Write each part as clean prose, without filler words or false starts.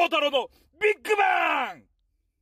太郎のビッグバン。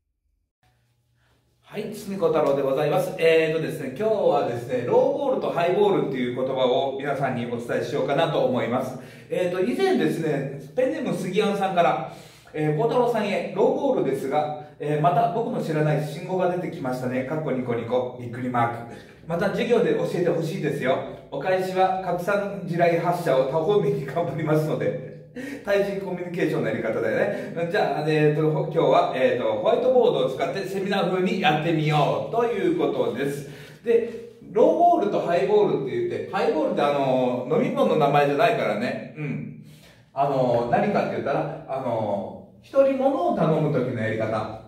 はい、堤小太郎でございます。ですね、今日はですね、ローボールとハイボールっていう言葉を皆さんにお伝えしようかなと思います。以前ですね、ペンネーム杉庵さんから、小太郎さんへ、ローボールですが、また僕の知らない信号が出てきましたね。かっこニコニコ、びっくりマーク。また授業で教えてほしいですよ。お返しは拡散地雷発射を多方面に頑張りますので。対人コミュニケーションのやり方だよね。じゃあ、今日は、ホワイトボードを使ってセミナー風にやってみようということです。で、ローボールとハイボールって言って、ハイボールって飲み物の名前じゃないからね。うん。何かって言ったら、人に物を頼む時のやり方。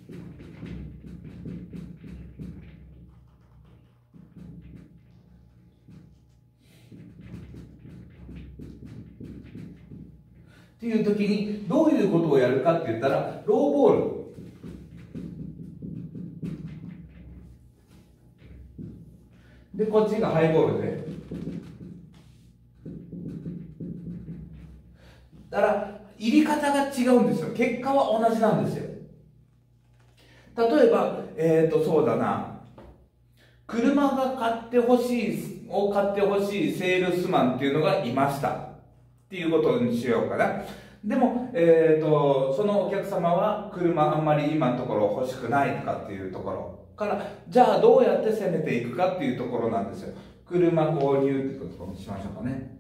っていう時にどういうことをやるかって言ったら、ローボール。で、こっちがハイボールで。だから、入り方が違うんですよ。結果は同じなんですよ。例えば、そうだな。車が買ってほしいセールスマンっていうのがいました。っていうことにしようかな。でも、そのお客様は車あんまり今のところ欲しくないとかっていうところから、じゃあどうやって攻めていくかっていうところなんですよ。車購入ってことにしましょうかね。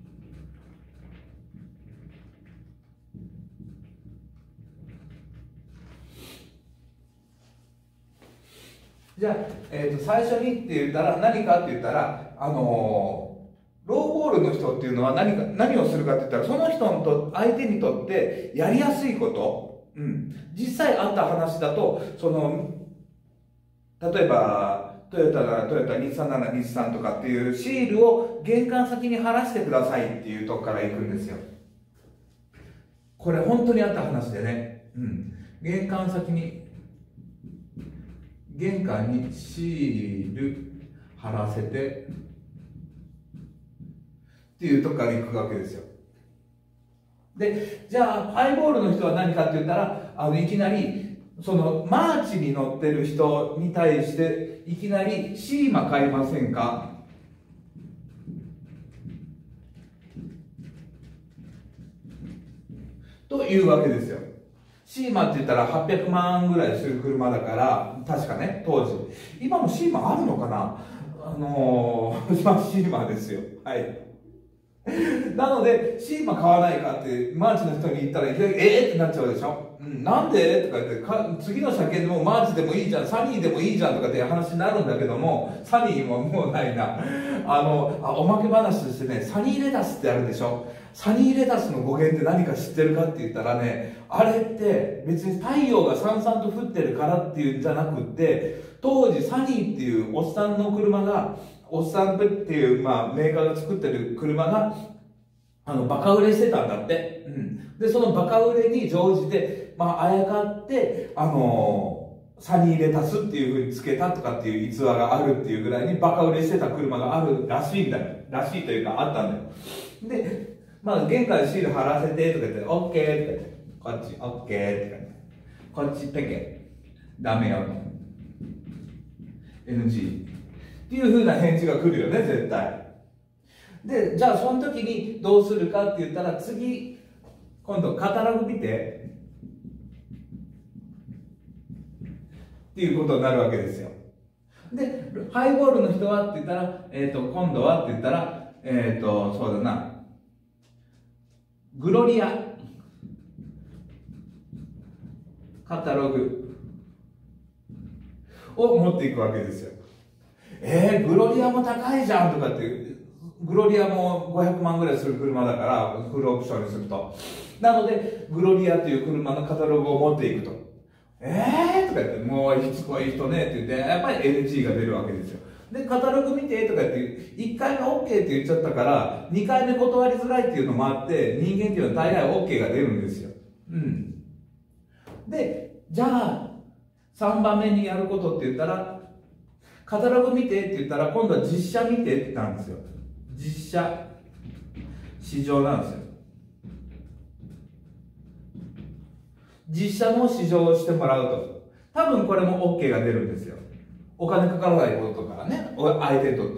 じゃあ、最初にって言ったら何かって言ったら、ローボールの人っていうのは何をするかって言ったら、その人と相手にとってやりやすいこと、実際あった話だと、例えばトヨタならトヨタ、日産なら日産とかっていうシールを玄関先に貼らせてくださいっていうとこから行くんですよ。これ本当にあった話でね、玄関にシール貼らせてっていうとこから行くわけですよ。で、じゃあハイボールの人は何かって言ったら、いきなりそのマーチに乗ってる人に対していきなりシーマ買いませんかというわけですよ。シーマって言ったら800万ぐらいする車だから、確かね、当時。今もシーマあるのかな。シーマですよ。はい。なので、シーマ買わないかってマーチの人に言ったら、ってなっちゃうでしょ。なんでとか言って、次の車検でもマーチでもいいじゃん、サニーでもいいじゃんとかって話になるんだけども、サニーももうないな。おまけ話としてね、サニーレタスってあるでしょ。サニーレタスの語源って何か知ってるかって言ったらね、あれって別に太陽がさんさんと降ってるからっていうんじゃなくって、当時サニーっていうおっさんの車が、おっさんっていう、メーカーが作ってる車が、バカ売れしてたんだって。で、そのバカ売れに乗じて、あやかって、サニーレタスっていう風につけたとかっていう逸話があるっていうぐらいにバカ売れしてた車があるらしいんだよ。らしいというか、あったんだよ。で、玄関シール貼らせてとか言って、オッケーとか言って、こっち、オッケーとか言って、こっちペケ、ダメよ。NG。っていう風な返事が来るよね、絶対。で、じゃあその時にどうするかって言ったら、次、今度カタログ見て、っていうことになるわけですよ。で、ハイボールの人はって言ったら、今度はって言ったら、そうだな、グロリア、カタログを持っていくわけですよ。グロリアも高いじゃんとかって、グロリアも500万ぐらいする車だから、フルオプションにすると。なので、グロリアという車のカタログを持っていくと。とか言って、もうしつこい人ねって言って、やっぱり NG が出るわけですよ。で、カタログ見てとか言って、1回目 OK って言っちゃったから、2回目断りづらいっていうのもあって、人間っていうのは大概 OK が出るんですよ。で、じゃあ、3番目にやることって言ったら、カタログ見てって言ったら、今度は実写見てってなんですよ。実写、市場なんですよ。 実写の試乗をしてもらうと、多分これも OK が出るんですよ。お金かからないことからね、相手にとって。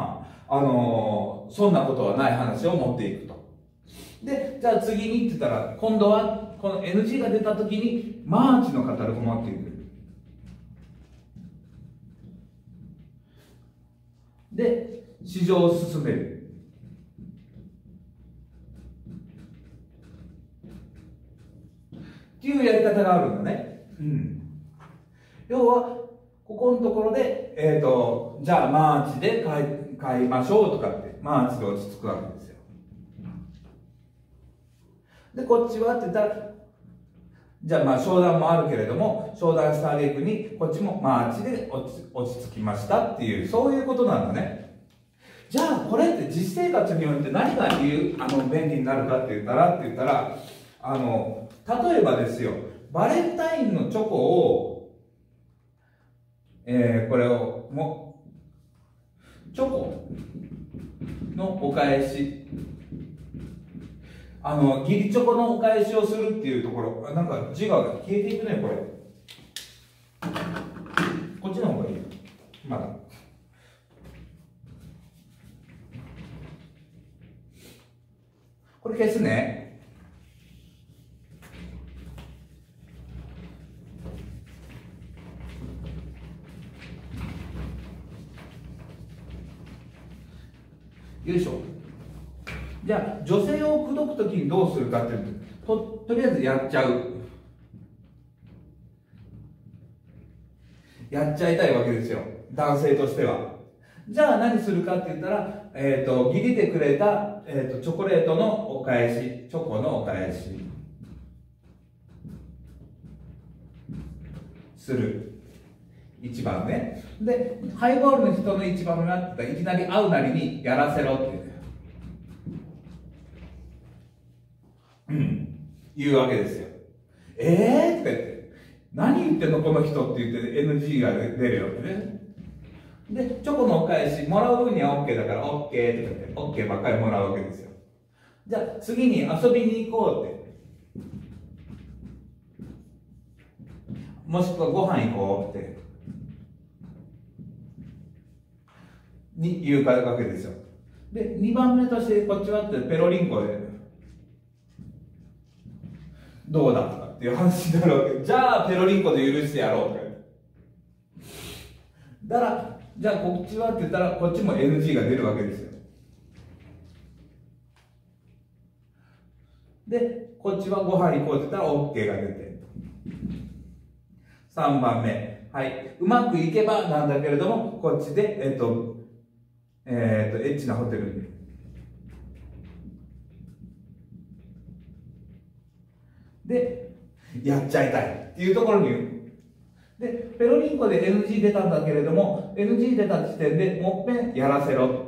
そんなことはない話を持っていくと。で、じゃあ次にって言ったら、今度は、この NG が出た時に、マーチのカタログを持っていく。で、試乗を進める。っていうやり方があるんだね。要は、ここのところで、じゃあマーチで買いましょうとかって、マーチで落ち着くわけですよ。で、こっちはって言ったら、じゃあ商談もあるけれども、商談した挙句に、こっちもマーチで落ち着きましたっていう、そういうことなんだね。じゃあこれって実生活において何が便利になるかって言ったら、例えばですよ、バレンタインのチョコを、これをチョコのお返し、義理チョコのお返しをするっていうところ、なんか字が消えていくね、これ。こっちの方がいいよ。まだ。これ消すね。よいしょ。じゃあ女性を口説くときにどうするかっていうと、とりあえずやっちゃいたいわけですよ、男性としては。じゃあ何するかって言ったら、義理でくれた、チョコレートのお返し、チョコのお返しする。1番ね。で、ハイボールの人の1番目は、いきなり会うなりにやらせろって言うわけですよ。とか言って、何言ってんのこの人って言って NG が出るわけね。で、チョコのお返し、もらう分には OK だから OK とか言って、OK ばっかりもらうわけですよ。じゃあ次に遊びに行こうって。もしくはご飯行こうって。に言うわけですよ。で、2番目としてこっちはってペロリンコでどうだとかっていう話になるわけ。じゃあペロリンコで許してやろうとか。だからじゃあこっちはって言ったらこっちも NG が出るわけですよ。でこっちはご飯行こうって言ったら OK が出て、3番目、はい、うまくいけばなんだけれどもこっちでエッチなホテルにでやっちゃいたいっていうところに言う。でペロリンコで NG 出たんだけれども NG 出た時点でもっぺんやらせろ。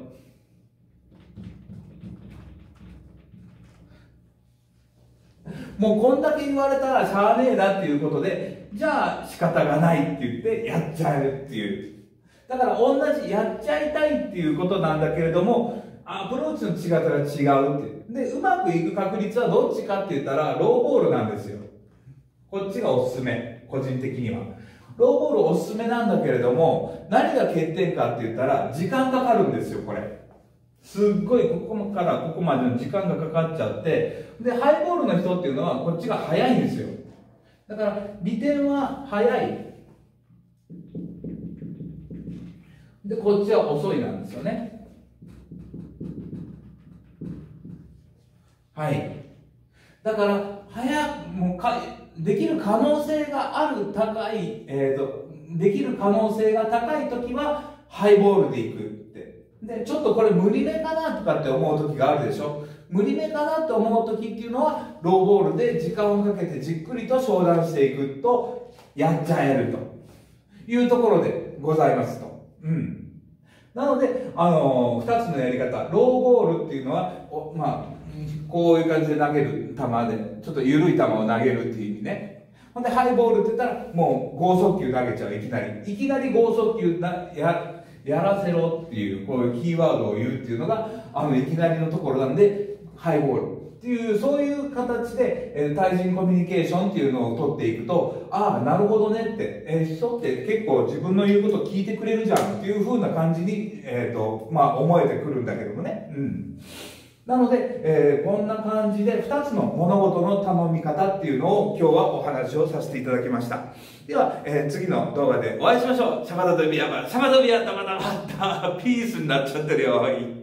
もうこんだけ言われたらしゃあねえなっていうことで、じゃあ仕方がないって言ってやっちゃうっていう。だから同じやっちゃいたいっていうことなんだけれども、アプローチの仕方が違うっていう。で、うまくいく確率はどっちかって言ったらローボールなんですよ。こっちがおすすめ、個人的には。ローボールおすすめなんだけれども、何が欠点かって言ったら時間かかるんですよ、これ。すっごいここからここまでの時間がかかっちゃって、でハイボールの人っていうのはこっちが早いんですよ。だから利点は早いでこっちは遅いなんですよね。はい。だからできる可能性がある高い、できる可能性が高い時はハイボールでいく。でちょっとこれ無理めかなとかって思う時があるでしょ。無理めかなと思う時っていうのはローボールで時間をかけてじっくりと商談していくとやっちゃえるというところでございますと。なので2つのやり方、ローボールっていうのはこういう感じで投げる球でちょっと緩い球を投げるっていう意味ね。ほんでハイボールって言ったらもう剛速球投げちゃう。いきなり剛速球やらせろっていうこういうキーワードを言うっていうのがいきなりのところなんでハイボール。 っていう、そういう形で、対人コミュニケーションっていうのを取っていくと、ああ、なるほどねって、人って結構自分の言うこと聞いてくれるじゃんっていう風な感じに、思えてくるんだけどもね。なので、こんな感じで2つの物事の頼み方っていうのを今日はお話をさせていただきました。では、次の動画でお会いしましょう。シャバダドビアバ、シャバドビアダバダバッタ、ピースになっちゃってるよ。